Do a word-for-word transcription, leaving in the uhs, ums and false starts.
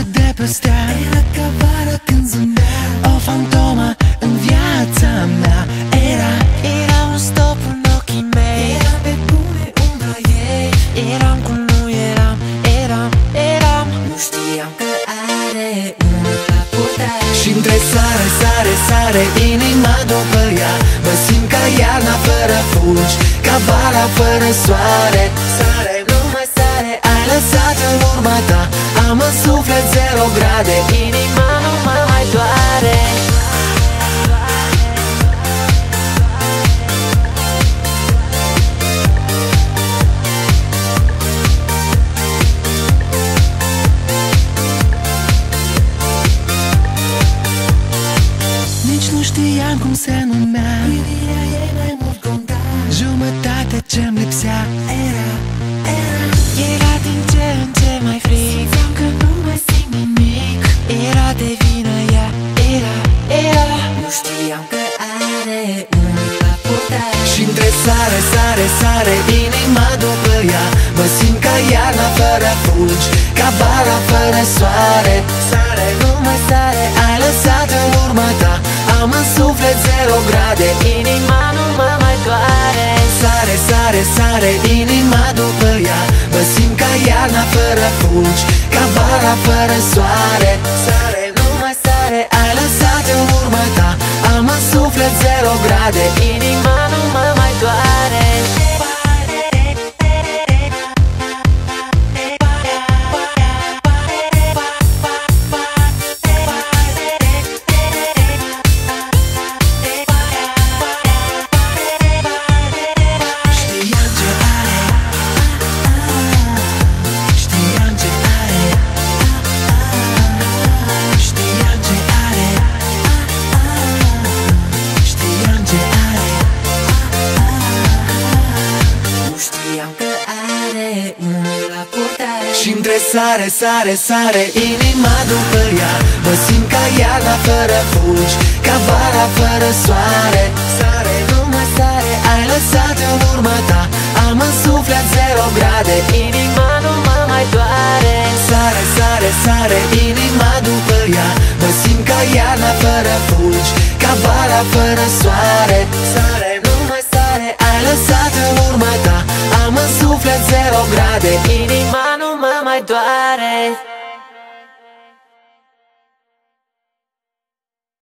de pe stea, era ca vara când zâmbea o fantomă în viața mea. Era, era un stop în ochii mei, era pe bune umbra ei. Eram cum nu eram, eram, eram. Nu știam că are un la purtare. Și între sare, sare, sare, inima după ea. Mă simt ca iarna fără fulgi, ca vara fără soare. Sare, nu mai sare, ai lăsat în urma ta. Am în suflet zero grade, inima nu mă mai doare. Nici nu știam cum se numea, privirea ei mai mult conta. Jumătatea ce-mi lipsea era, era Era din ce în ce mai frig, simțeam că nu mai simt nimic. Era de vină ea, era, era Nu știam că are un la purtare. Și între sare, sare, sare, inima după ea. Mă simt ca iarna fără fulgi, ca vara fără soare. Sare, nu mai sare, ai lăsat în urma ta. Am în suflet zero grade, inima nu mă mai doare. Sare, sare, sare, inima după ea. Mă simt ca iarna fără fulgi, ca vara fără soare. Sare, nu mai sare, ai lăsat în urma ta. Am în suflet zero grade, inima nu mă mai doare. Și între sare, sare, sare, inima după ea. Mă simt ca iarna fără fulgi, ca vara fără soare. Sare, nu mai sare, ai lăsat în urma ta. Am în suflet zero grade, inima nu mă mai doare. Sare, sare, sare, inima după ea. Mă simt ca iarna fără fulgi, ca vara fără soare. Sare, nu mai sare, ai lăsat în urma ta. Am în suflet zero grade, inima nu mă mai doare.